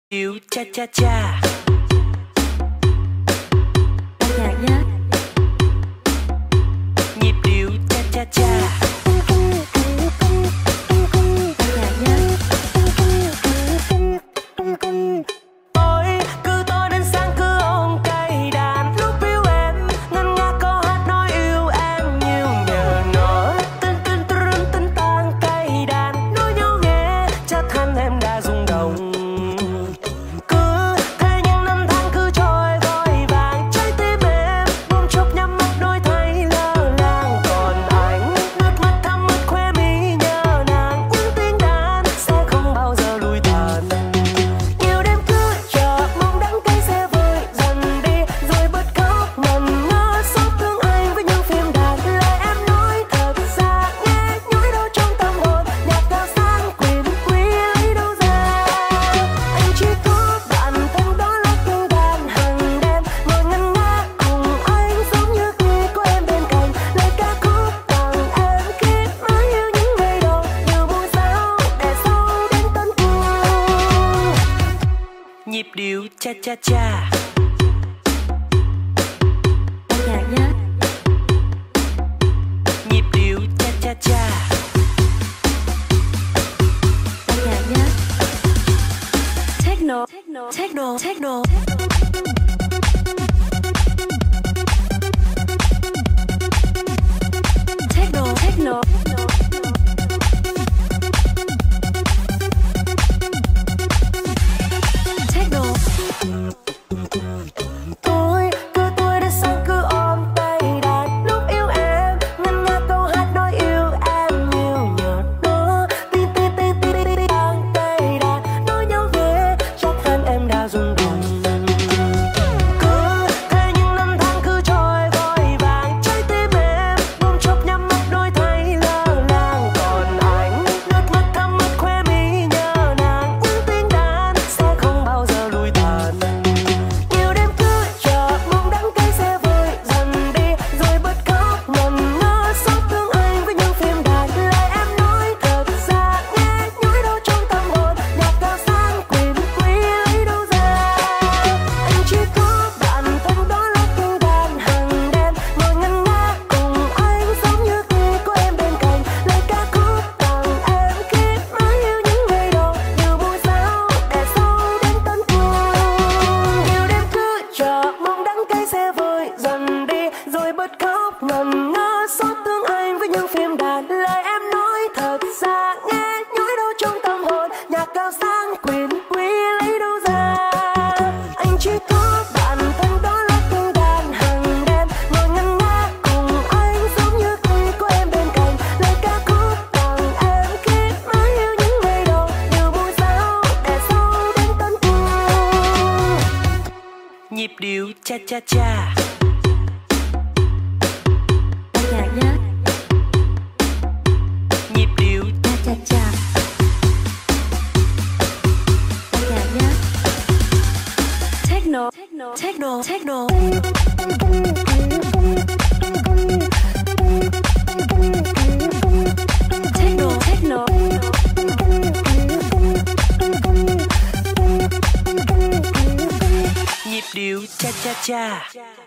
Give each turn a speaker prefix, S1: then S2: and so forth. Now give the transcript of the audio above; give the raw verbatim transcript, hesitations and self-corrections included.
S1: điệu cha cha cha.
S2: Nhạc nhá.
S1: Nhịp điệu cha cha cha.
S2: Nhạc nhá.
S1: Ôi cứ tối đến sáng cứ ôm cây đàn, lúc yêu em ngân nga câu hát nói yêu em nhiều nhờ nó tinh tinh tinh tinh tan cây đàn nói nhau nghe chắc hẳn em đã rung động. Cứ thế những năm tháng cứ trôi vội vàng, trái tim em bỗng chốc nhắm mắt đôi thấy lơ làng, còn anh nước mắt thắm ướt khóe mi nhớ nàng, những tiếng đàn sẽ không bao giờ lùi tàn. Nhiều đêm cứ chờ mong đắng cay sẽ vơi dần đi, rồi bật khóc ngẩn ngơ xót thương anh với những phim đàn. Lời em nói thật ra nghe nhói đau trong tâm hồn, nhạc cao sang quyền quý lấy đâu ra. Anh chỉ có bản thân đó là tiếng đàn hàng đêm, ngồi ngân nga cùng anh giống như khi có em bên cạnh. Lời ca khúc tặng em khi mới yêu những ngày đầu, như mùa sao để sâu đến tận cùng. Nhịp điệu cha cha cha.
S2: Nhạc nhá.
S1: Nhịp điệu cha cha cha.
S2: Nhạc nhá. Techno.
S1: Techno, techno, techno.
S2: Techno. Techno.
S1: Techno. Tôi cứ tôi đến sáng cứ ôm tay đàn, lúc yêu em ngân nga câu hát nói yêu em nhiều nhờ nó tin tin tin tin tin tin tan cây đàn nói nhau về chắc hẳn em đã rung động. Cứ thế những năm tháng cứ trôi vội vàng, trái tim em bỗng chốc nhắm mắt đôi thấy lơ làng, còn anh nước mắt thắm ướt khóe mi nhớ nàng, những tiếng đàn sẽ không bao giờ lùi tàn. Nhiều đêm cứ chờ mong đắng cay sẽ vơi dần đi, rồi bật khóc ngẩn ngơ xót thương anh với những phim đàn. Lời em nói thật ra nghe nhói đau trong tâm hồn, nhạc cao sang quyền quý lấy đâu ra. Anh chỉ có bản thân đó là tiếng đàn hàng đêm, ngồi ngân nga cùng anh giống như khi có em bên cạnh. Lời ca khúc tặng em khi mới yêu những ngày đầu, như mùa sao để sâu đến tận cùng. Nhiều đêm cứ chờ mong đắng cay sẽ vơi dần đi, rồi bật khóc ngẩn ngơ xót thương anh với những phim đàn. Lời em nói thật ra nghe nhói đau trong tâm hồn, nhạc cao sang quyền quý lấy đâu ra. Anh chỉ có bản thân đó là tiếng đàn hàng đêm, ngồi ngân nga cùng anh giống như khi có em bên cạnh. Lời ca khúc tặng em khi mới yêu những ngày đầu, như mùa sao để sâu đến tận cùng. Nhịp điệu cha cha cha.
S2: Nhạc nhá.
S1: Nhịp điệu
S2: Cha cha cha. Nhạc nhá. Techno.
S1: techno, techno, techno.
S2: Techno. Techno.
S1: Nhịp điệu cha cha cha.